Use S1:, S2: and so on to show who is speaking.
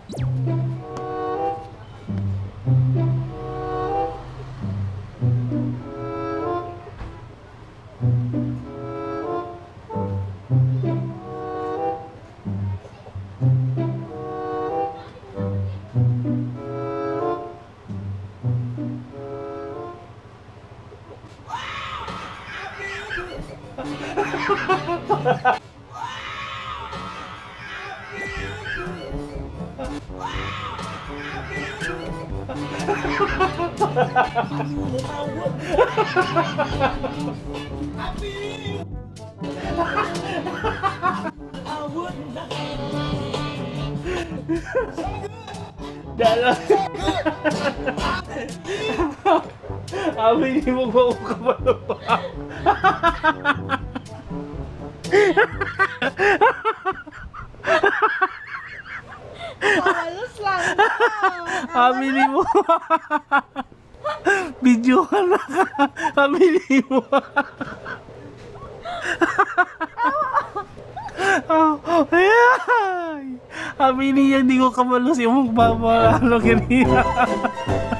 S1: Abi, hindi mo ba ako kabalo pa?
S2: Halos lang.
S1: Aminin mo. Video ka na. Aminin mo. Aminin niya, hindi ko kamalos yung magbabalalo kanina.